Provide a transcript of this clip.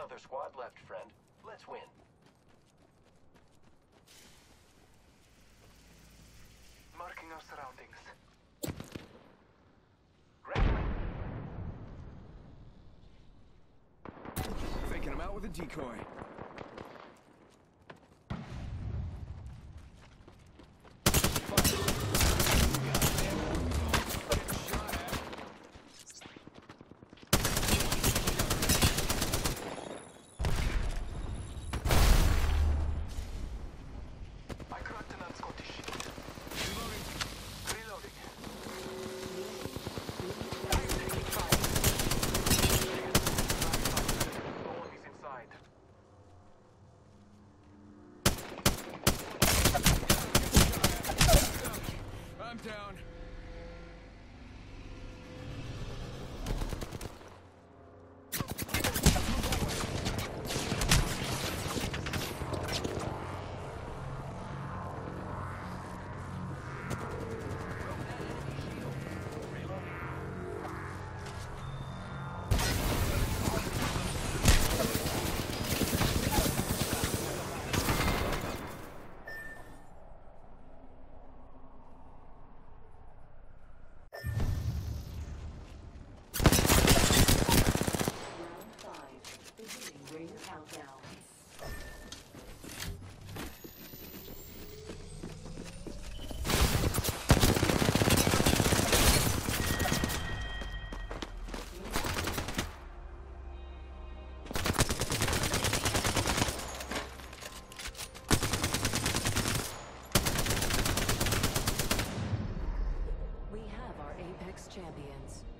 another squad left, friend. Let's win. Marking our surroundings. Grappling. Faking him out with a decoy. I cracked an unscottish. Reloading. I'm taking fire. No one is inside. I'm down. Ring countdown. We have our Apex champions.